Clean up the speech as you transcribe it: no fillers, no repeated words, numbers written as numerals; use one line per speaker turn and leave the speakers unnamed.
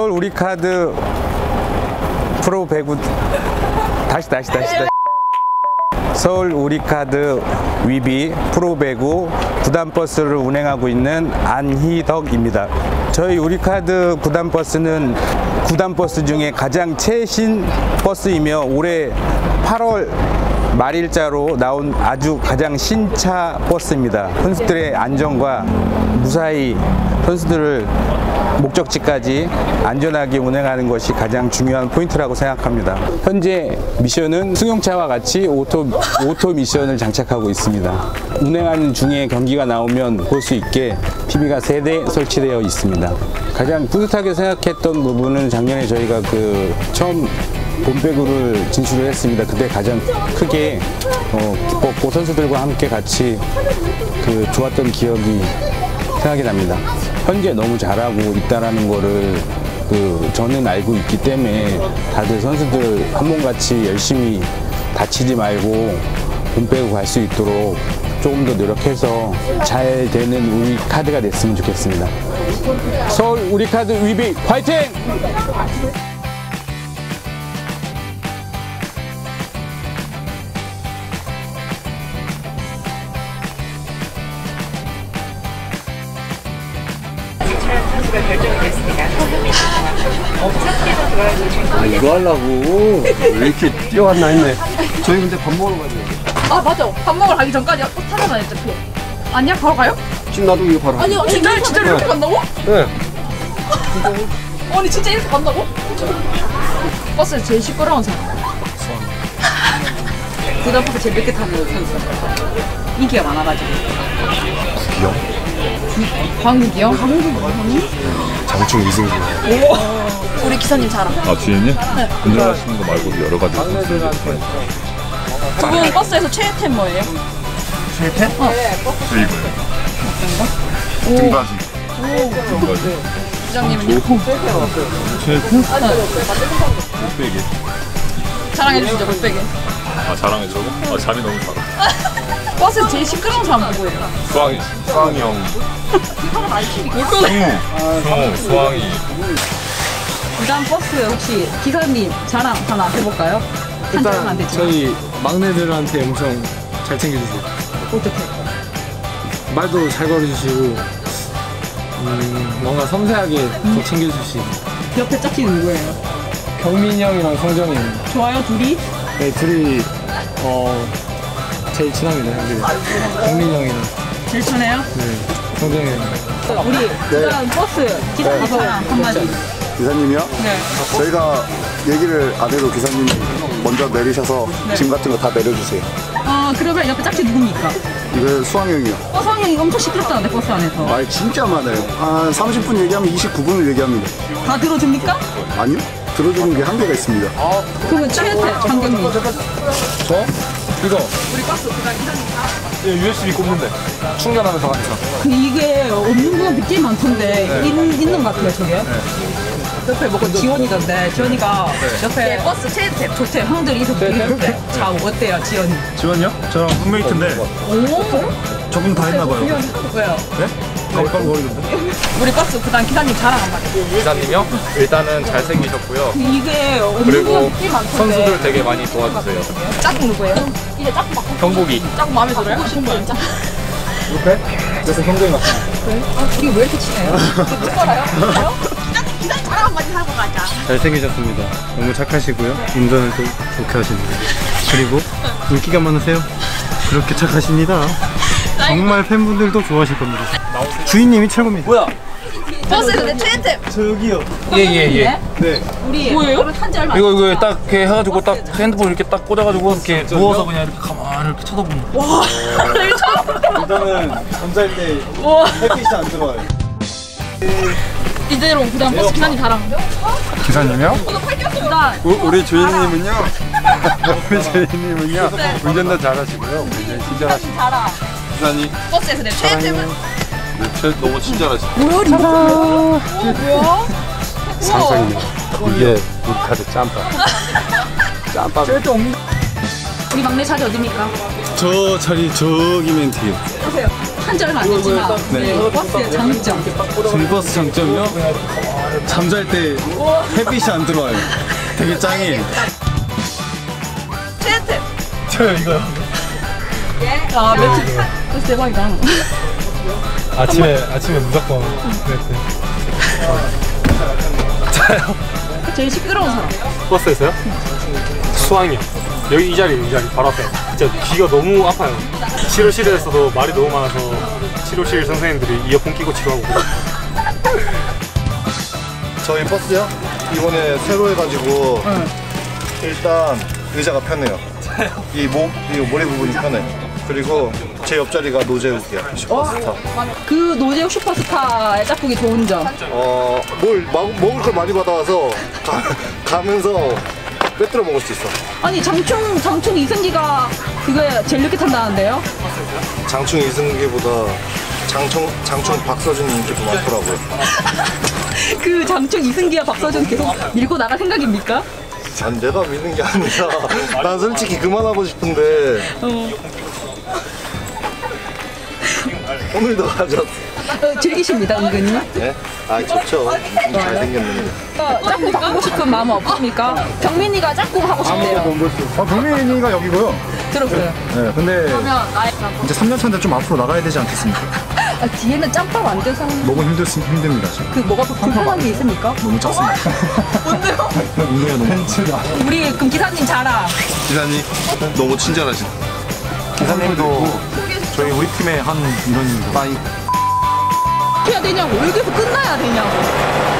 서울 우리카드 프로 배구 다시 서울 우리카드 위비 프로 배구 구단버스를 운행하고 있는 안희덕입니다. 저희 우리카드 구단버스는 구단버스 중에 가장 최신 버스이며 올해 8월 말일자로 나온 아주 가장 신차 버스입니다. 선수들의 안전과 무사히 선수들을 목적지까지 안전하게 운행하는 것이 가장 중요한 포인트라고 생각합니다. 현재 미션은 승용차와 같이 오토 미션을 장착하고 있습니다. 운행하는 중에 경기가 나오면 볼 수 있게 TV가 3대 설치되어 있습니다. 가장 뿌듯하게 생각했던 부분은 작년에 저희가 처음 본배구를 진출을 했습니다. 그때 가장 크게 기뻤고 선수들과 함께 같이 좋았던 기억이 생각이 납니다. 현재 너무 잘하고 있다라는 거를 저는 알고 있기 때문에 다들 선수들 한 몸같이 열심히 다치지 말고 본배구 갈 수 있도록 조금 더 노력해서 잘 되는 우리 카드가 됐으면 좋겠습니다. 서울 우리카드 위비 화이팅!
결정이 됐습니다.
이거 하려고 왜 이렇게 뛰어왔나 했네. 저희 근데 밥 먹으러 가야 돼.
아 맞아. 밥 먹으러 가기 전까지 또 타잖아요. 어차피. 아니야? 바로 가요?
지금 나도 이거 바로.
아니 진짜 이렇게 간다고?
네.
아니 진짜 이렇게 간다고? 버스에서 제일 시끄러운 사람. 구단버스 제일 늦게 타는 선수. 인기가 많아가지고.
기영?
광욱이요?
장충 이승기.
오. 우리 기사님 자랑.
아 뒤에는? 네. 운전하시는 거 말고도 여러 가지.
두 분 버스에서 최애템 뭐예요?
최애템? 이거요. 등받이. 등받이.
부장님은요?
최애템? 못베개.
자랑해주시죠, 못베개.
아 자랑해주라고? 아 잠이 너무 잘하.
버스에서 제일 시끄러운 사람 누구예요?
수왕이 형. 승우, 수왕이.
부산 버스 혹시 기사님 자랑 하나 해볼까요?
일단 저희 막내들한테 엄청 잘 챙겨주세요.
어떻게?
말도 잘 걸어주시고 뭔가 섬세하게 더 챙겨주시고.
옆에 짝지 누구예요?
경민이 형이랑 성정이 형.
좋아요 둘이?
네, 둘이 제일 친합니다. 형들이. 경민이 형이랑.
제일 친해요?
네, 성정이 형.
우리 부산 버스 기사 자랑 한마디.
기사님이요?
네.
저희가 얘기를 안 해도 기사님이 먼저 내리셔서 짐 같은 거 다 내려주세요.
그러면 옆에 짝지 누굽니까?
이거 수왕형이요.
성형이 엄청 시끄럽다는데 버스 안에서.
말 진짜 많아요. 한 30분 얘기하면 29분을 얘기합니다.
다 들어줍니까?
아니요? 들어주는 게 한계가 있습니다.
그러면 최애템 장경민.
저? 이거.
우리 버스 부산 기사님.
USB 꼽는데 충전하면서 가니까.
이게 없는 분한테 꽤 많던데 있는 것 같아요 저게. 옆에 뭐가 지원이던데 지원이가 옆에 버스 최애템 좋대요. 형들이 이렇게 되게 좋대. 자 어때요 지원이?
지원이요? 저랑 룸메이트인데
오?
적응 다 했나봐요.
왜요?
네? 깜깜거리던데?
우리 버스 부산 기사님 자랑 한마디.
기사님이요? 일단은 잘생기셨고요.
이게 없는
그리고
분한테 꽤 많던데.
선수들 되게 많이 도와주세요.
짝꿍 누구예요? 이제 짝꿍 바꿔.
경복이.
짝꿍 마음에 들어요? 진짜.
옆에? 그래서 성정이 맞습니다.
그래? 우리 왜 이렇게 친해요? 누구라요? 기사님 자랑 한마디 하고 가자.
잘생기셨습니다. 너무 착하시고요. 운전을 또 좋게 하십니다. 그리고 인기가 많으세요. 그렇게 착하십니다. 정말 팬분들도 좋아하실 겁니다. 주인님이 최고입니다.
뭐야?
버스에서 내 최애템.
저기요.
예예예.
네.
우리 뭐예요? 한지 얼마?
이거 딱 이렇게 해가지고 딱 핸드폰 이렇게 딱 꽂아가지고 이렇게 누워서 그냥 이렇게 가만히 이렇게 쳐다보는.
와.
일단은 잠잘 때 햇빛이 안 들어와요.
이대로 그다음 버스 기사님 자랑.
기사님이요?
부산.
우리 주인님은요. 우리 주인님은요. 운전도 잘하시고요. 굉장히 친절하시고.
자랑.
기사님.
버스에서 내 최애템은?
너무 친절하시고.
뭐야? 뭐야?
상상입니다. 이게 우리카드 짬밥. 짬밥.
우리 막내 자리 어디입니까?
저 자리 저기면 돼요.
보세요. 한 줄 얼마 안 됐지만 버스의 장점.
저희 버스 장점이요? 잠잘 때 햇빛이 안 들어와요. 되게 짱이에요.
세트.
저요 이거요.
아 며칠. 그래서 대박이다.
아침에 무조건 그랬대.
제일 시끄러운 사람.
버스에서요? 수학이요. 여기 이 자리 바로 앞에. 진짜 귀가 너무 아파요. 치료실에서도 말이 너무 많아서 치료실 선생님들이 이어폰 끼고 치료하고.
저희 버스요? 이번에 새로 해가지고 일단 의자가 편해요. 이 머리 부분이 편해. 그리고 제 옆자리가 노재욱이야. 슈퍼스타.
그 노재욱 슈퍼스타의 짝꿍이 좋은 점.
먹을 걸 많이 받아와서 가면서 빼뜨려 먹을 수 있어.
아니 장충 이승기가 그게 제일 늦게 탄다는데요?
장충 이승기보다 장충 박서준이 인기 더 많더라고요.
그 장충 이승기와 박서준 계속 밀고 나갈 생각입니까?
난 내가 믿는 게 아니라 난 솔직히 그만하고 싶은데 오늘도 가졌어.
즐기십니다 은근히.
네? 아 좋죠. 잘생겼는데.
짝꿍 바꾸고 싶은 마음은 없습니까? 경민이가 짝꿍 하고 싶대요.
경민이가 여기고요.
들었어요.
네, 근데 이제 3년 차인데 좀 앞으로 나가야 되지 않겠습니까?
아, 뒤에는 짬밥 안 돼서
너무 힘듭니다 지금.
그 뭐가 불편한 게 있습니까?
너무 작습니다.
뭔데요?
운동이 너무.
우리 그럼 기사님 자랑.
기사님 너무 친절하신.
기사님도 저희 우리 팀의 한 인원입니다.
해야 되냐고 여기서 끝나야 되냐고.